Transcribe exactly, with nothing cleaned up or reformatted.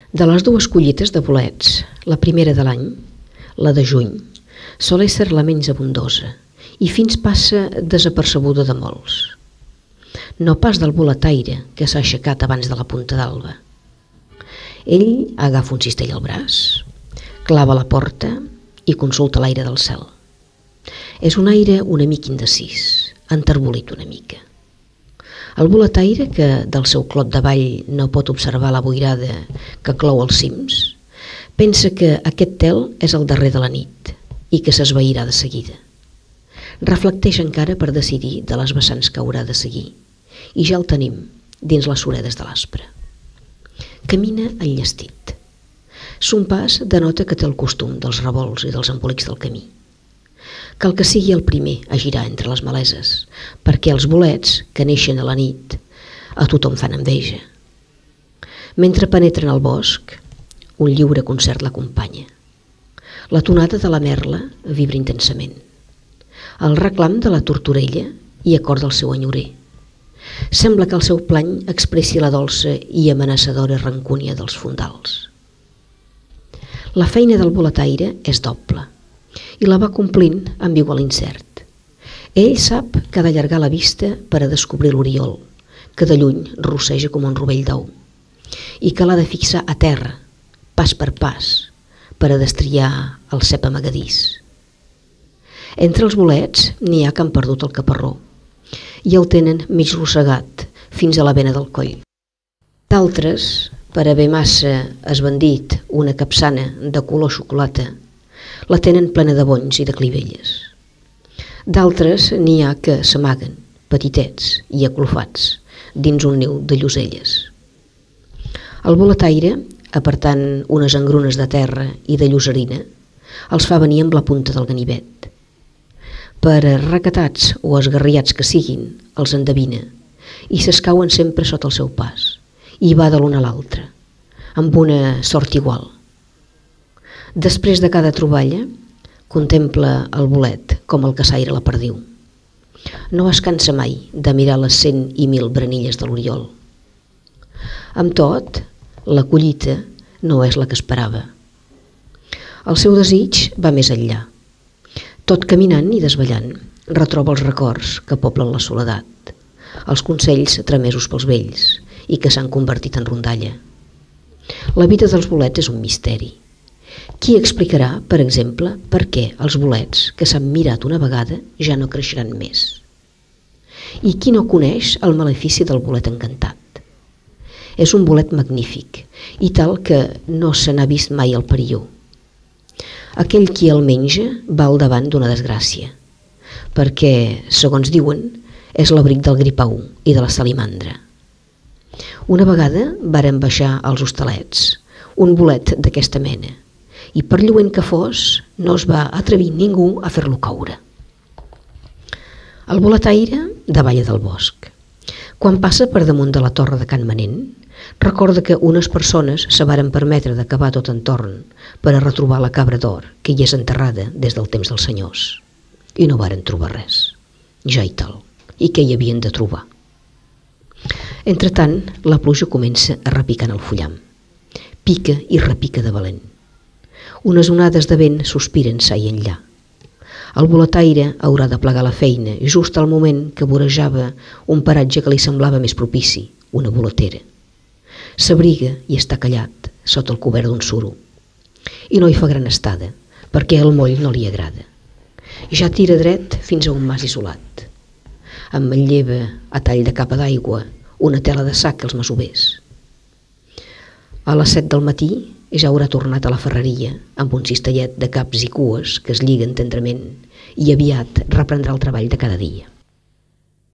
De les dues collites de bolets, la primera de l'any, la de juny, sol ésser la menys abundosa i fins passa desapercebuda de molts. No pas del boletaire que s'ha aixecat abans de la punta d'alba. Ell agafa un cistell al braç, clava la porta i consulta l'aire del cel. És un aire una mica indecis, enterbolit una mica. El boletaire, que del seu clot davall no pot observar la boirada que clou els cims, pensa que aquest tel és el darrer de la nit i que s'esvairà de seguida. Reflecteix encara per decidir de les vessants que haurà de seguir i ja el tenim dins les suredes de l'aspre. Camina enllestit. Son pas denota que té el costum dels revolts i dels embolics del camí. Cal que sigui el primer a girar entre les maleses, perquè els bolets, que neixen a la nit, a tothom fan enveja. Mentre penetren al bosc, un lliure concert l'acompanya. La tonada de la merla vibra intensament. El reclam de la tortorella hi acorda el seu enyorer. Sembla que el seu plany expressi la dolça i amenaçadora rancúnia dels fondals. La feina del boletaire és doble i la va complint amb igual incert. Ell sap que ha d'allargar la vista per a descobrir l'oriol, que de lluny rosseja com un rovell d'ou, i que l'ha de fixar a terra, pas per pas, per a destriar el cep amagadís. Entre els bolets n'hi ha que han perdut el caparró i el tenen mig rossegat fins a la vena del coll. D'altres, per haver massa esbandit una capçana de color xocolata, la tenen plena de bonys i de clivelles. D'altres n'hi ha que s'amaguen, petitets i aclofats, dins un niu de lloselles. El boletaire, apartant unes engrunes de terra i de llosarina, els fa venir amb la punta del ganivet. Per recatats o esgarriats que siguin, els endevina i s'escauen sempre sota el seu pas i va de l'un a l'altre, amb una sort igual. Després de cada troballa, contempla el bolet com el caçaire la perdiu. No es cansa mai de mirar les cent i mil branilles de l'oriol. Amb tot, la collita no és la que esperava. El seu desig va més enllà. Tot caminant i desballant, retroba els records que poblen la soledat, els consells tramesos pels vells i que s'han convertit en rondalla. La vida dels bolets és un misteri. Qui explicarà, per exemple, per què els bolets que s'han mirat una vegada ja no creixeran més? I qui no coneix el malefici del bolet encantat? És un bolet magnífic i tal que no se n'ha vist mai el perilló. Aquell qui el menja va al davant d'una desgràcia, perquè, segons diuen, és l'abric del gripau i de la salimandra. Una vegada varen baixar als hostalets un bolet d'aquesta mena, i per lluent que fos, no es va atrevir ningú a fer-lo caure. El boletaire davalla del bosc. Quan passa per damunt de la torre de Can Manent, recorda que unes persones se varen permetre d'acabar tot entorn per a retrobar la cabra d'or que hi és enterrada des del temps dels senyors. I no varen trobar res. Ja i tal. I què hi havien de trobar? Entretant, la pluja comença a repicar en el fullam. Pica i repica de valent. Unes onades de vent sospiren sa i enllà. El boletaire haurà de plegar la feina just al moment que vorejava un paratge que li semblava més propici, una boletera. S'abriga i està callat sota el cobert d'un suro. I no hi fa gran estada, perquè el moll no li agrada. Ja tira dret fins a un mas isolat. Em manlleva a tall de capa d'aigua una tela de sac als masovers. A les set del matí ja haurà tornat a la ferreria amb un cistellet de caps i cues que es lliguen tendrament i aviat reprendrà el treball de cada dia.